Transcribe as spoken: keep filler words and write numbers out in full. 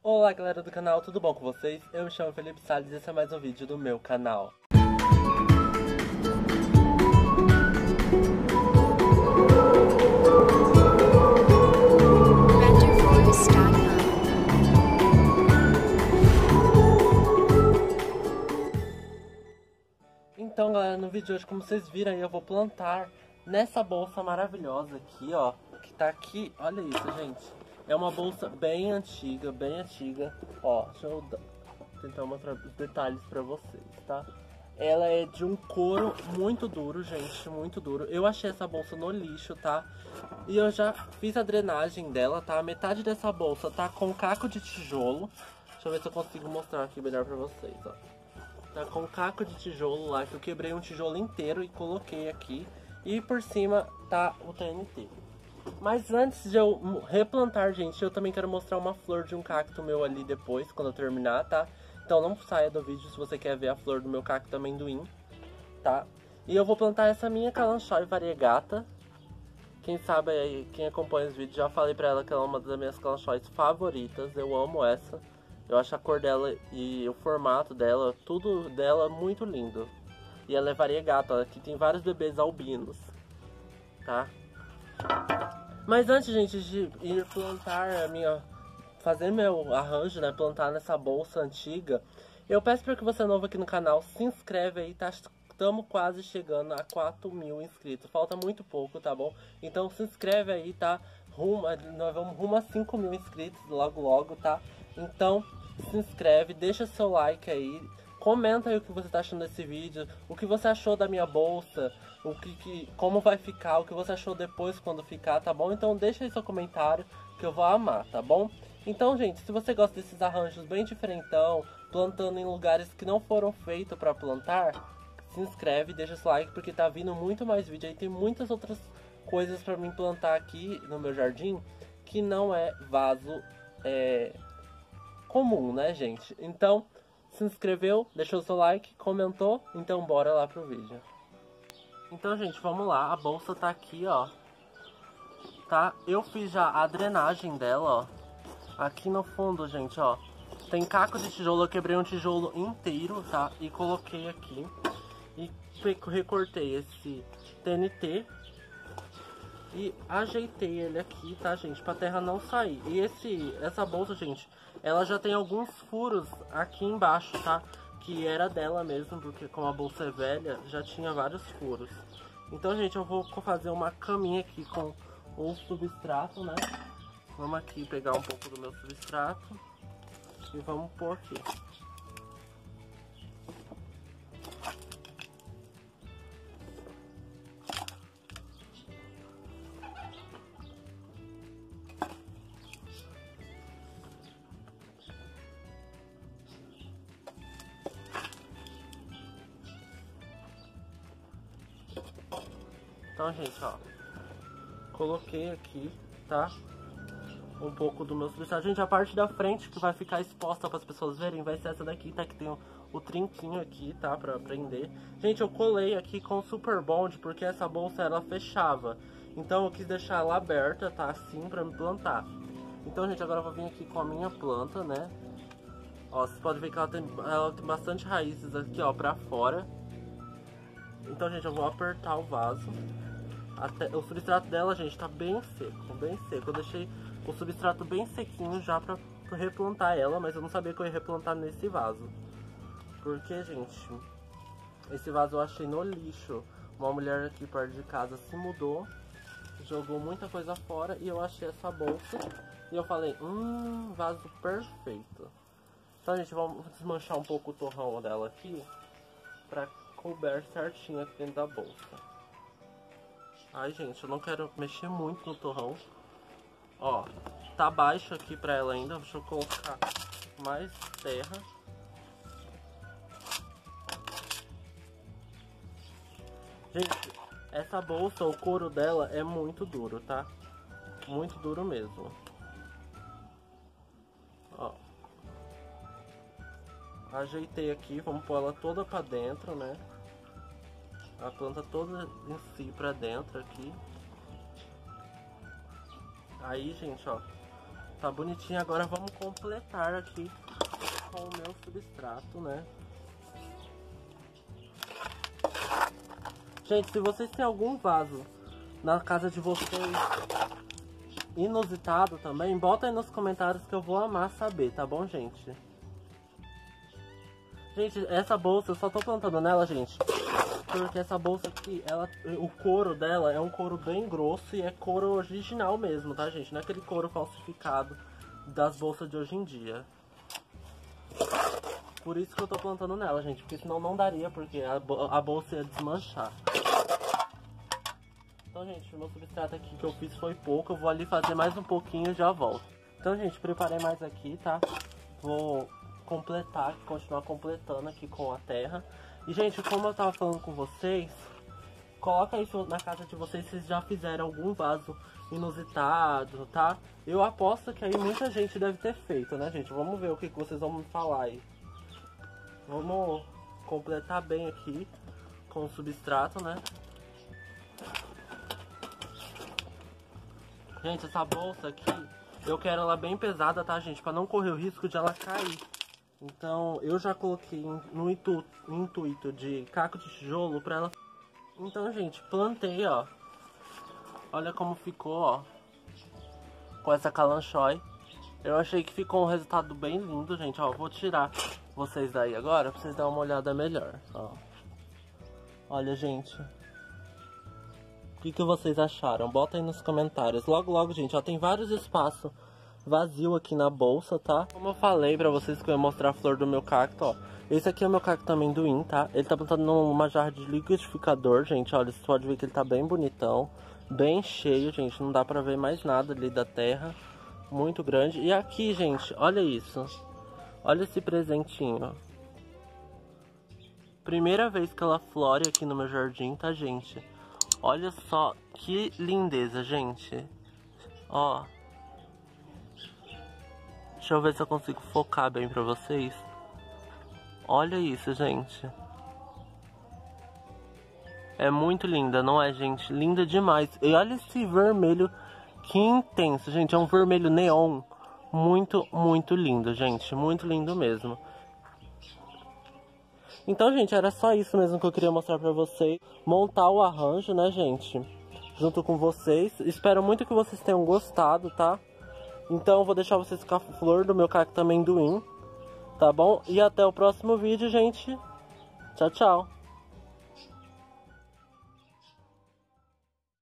Olá galera do canal, tudo bom com vocês? Eu me chamo Felipe Salles e esse é mais um vídeo do meu canal. Então galera, no vídeo de hoje, como vocês viram aí, eu vou plantar nessa bolsa maravilhosa aqui, ó. Que tá aqui, olha isso, gente. É uma bolsa bem antiga, bem antiga. Ó, deixa eu tentar mostrar os detalhes pra vocês, tá? Ela é de um couro muito duro, gente, muito duro. Eu achei essa bolsa no lixo, tá? E eu já fiz a drenagem dela, tá? Metade dessa bolsa tá com caco de tijolo. Deixa eu ver se eu consigo mostrar aqui melhor pra vocês, ó. Tá com caco de tijolo lá, que eu quebrei um tijolo inteiro e coloquei aqui. E por cima tá o T N T. Mas antes de eu replantar, gente, eu também quero mostrar uma flor de um cacto meu ali depois, quando eu terminar, tá? Então não saia do vídeo se você quer ver a flor do meu cacto amendoim, tá? E eu vou plantar essa minha Kalanchoe variegata. Quem sabe aí, quem acompanha os vídeos, já falei pra ela que ela é uma das minhas Kalanchoes favoritas. Eu amo essa. Eu acho a cor dela e o formato dela, tudo dela muito lindo. E ela é variegata, aqui tem vários bebês albinos, tá? Mas antes, gente, de ir plantar a minha... fazer meu arranjo, né, plantar nessa bolsa antiga, eu peço para que você é novo aqui no canal, se inscreve aí, tá? Estamos quase chegando a quatro mil inscritos, falta muito pouco, tá bom? Então se inscreve aí, tá? Rumo, nós vamos rumo a cinco mil inscritos logo logo, tá? Então se inscreve, deixa seu like aí, comenta aí o que você tá achando desse vídeo, o que você achou da minha bolsa, o que, que, como vai ficar, o que você achou depois quando ficar, tá bom? Então deixa aí seu comentário que eu vou amar, tá bom? Então, gente, se você gosta desses arranjos bem diferentão, plantando em lugares que não foram feitos pra plantar, se inscreve, deixa seu like, porque tá vindo muito mais vídeo aí, tem muitas outras coisas pra mim plantar aqui no meu jardim, que não é vaso é, comum, né, gente? Então, se inscreveu, deixou seu like, comentou, então bora lá pro vídeo. Então, gente, vamos lá, a bolsa tá aqui, ó, tá? Eu fiz já a drenagem dela, ó. Aqui no fundo, gente, ó, tem caco de tijolo, eu quebrei um tijolo inteiro, tá? E coloquei aqui. E recortei esse T N T. E ajeitei ele aqui, tá, gente? Pra terra não sair. E esse, essa bolsa, gente, ela já tem alguns furos aqui embaixo, tá? Que era dela mesmo, porque como a bolsa é velha, já tinha vários furos. Então, gente, eu vou fazer uma caminha aqui com o substrato, né? Vamos aqui pegar um pouco do meu substrato e vamos pôr aqui. Então, gente, ó, coloquei aqui, tá? Um pouco do meu substrato. Gente, a parte da frente que vai ficar exposta para as pessoas verem vai ser essa daqui, tá? Que tem o, o trinquinho aqui, tá? Pra prender. Gente, eu colei aqui com Super Bond porque essa bolsa, ela fechava. Então eu quis deixar ela aberta, tá? Assim, pra me plantar. Então, gente, agora eu vou vir aqui com a minha planta, né? Ó, vocês podem ver que ela tem, ela tem bastante raízes aqui, ó, pra fora. Então, gente, eu vou apertar o vaso. Até, o substrato dela, gente, tá bem seco, bem seco. Eu deixei o substrato bem sequinho já pra replantar ela, mas eu não sabia que eu ia replantar nesse vaso. Porque, gente, esse vaso eu achei no lixo. Uma mulher aqui perto de casa se mudou, jogou muita coisa fora e eu achei essa bolsa. E eu falei, hum, vaso perfeito. Então, gente, vamos desmanchar um pouco o torrão dela aqui pra couber certinho aqui dentro da bolsa. Ai, gente, eu não quero mexer muito no torrão. Ó, tá baixo aqui pra ela ainda. Deixa eu colocar mais terra. Gente, essa bolsa, o couro dela é muito duro, tá? Muito duro mesmo. Ó. Ajeitei aqui, vamos pôr ela toda pra dentro, né? A planta toda em si pra dentro aqui. Aí, gente, ó, Tá bonitinho. Agora vamos completar aqui com o meu substrato, né? Gente, se vocês têm algum vaso na casa de vocês inusitado também, bota aí nos comentários que eu vou amar saber, tá bom, gente? Gente, essa bolsa, eu só tô plantando nela, gente, porque essa bolsa aqui, ela, o couro dela é um couro bem grosso e é couro original mesmo, tá, gente? Não é aquele couro falsificado das bolsas de hoje em dia. Por isso que eu tô plantando nela, gente, porque senão não daria, porque a, a bolsa ia desmanchar. Então, gente, o meu substrato aqui que eu fiz foi pouco, eu vou ali fazer mais um pouquinho e já volto. Então, gente, preparei mais aqui, tá? Vou completar, continuar completando aqui com a terra. E, gente, como eu tava falando com vocês, coloca isso na casa de vocês se vocês já fizeram algum vaso inusitado, tá? Eu aposto que aí muita gente deve ter feito, né, gente? Vamos ver o que, que vocês vão me falar aí. Vamos completar bem aqui com o substrato, né? Gente, essa bolsa aqui, eu quero ela bem pesada, tá, gente? Pra não correr o risco de ela cair. Então, eu já coloquei no intu intuito de caco de tijolo pra ela... Então, gente, plantei, ó. Olha como ficou, ó. Com essa calanchói. Eu achei que ficou um resultado bem lindo, gente. Ó, vou tirar vocês daí agora pra vocês darem uma olhada melhor, ó. Olha, gente. O que, que vocês acharam? Bota aí nos comentários. Logo, logo, gente, ó, tem vários espaços vazios aqui na bolsa, tá? Como eu falei pra vocês que eu ia mostrar a flor do meu cacto, ó. Esse aqui é o meu cacto amendoim, tá? Ele tá plantado numa jarra de liquidificador, gente. Olha, vocês podem ver que ele tá bem bonitão. Bem cheio, gente. Não dá pra ver mais nada ali da terra. Muito grande. E aqui, gente, olha isso. Olha esse presentinho. Primeira vez que ela flore aqui no meu jardim, tá, gente? Olha só que lindeza, gente. Ó. Deixa eu ver se eu consigo focar bem pra vocês. Olha isso, gente. É muito linda, não é, gente? Linda demais. E olha esse vermelho que intenso, gente. É um vermelho neon. Muito, muito lindo, gente. Muito lindo mesmo. Então, gente, era só isso mesmo que eu queria mostrar pra vocês. Montar o arranjo, né, gente? Junto com vocês. Espero muito que vocês tenham gostado, tá? Então, eu vou deixar vocês com a flor do meu cacto amendoim. Tá bom? E até o próximo vídeo, gente. Tchau, tchau.